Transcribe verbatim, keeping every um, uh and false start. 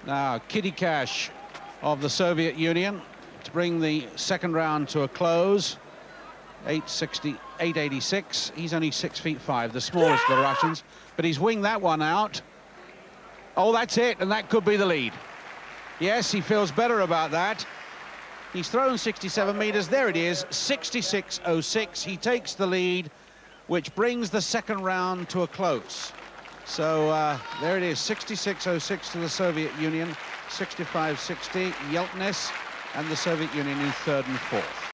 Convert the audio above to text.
Now, Kidykas of the Soviet Union to bring the second round to a close. eight sixty, eight eighty-six. He's only six feet five, the smallest of the Russians, but he's winged that one out. Oh, that's it, and that could be the lead. Yes, he feels better about that. He's thrown sixty-seven meters. There it is, sixty-six oh six. He takes the lead, which brings the second round to a close. So uh, there it is, sixty-six oh six to the Soviet Union, sixty-five sixty, Hjeltnes and the Soviet Union in third and fourth.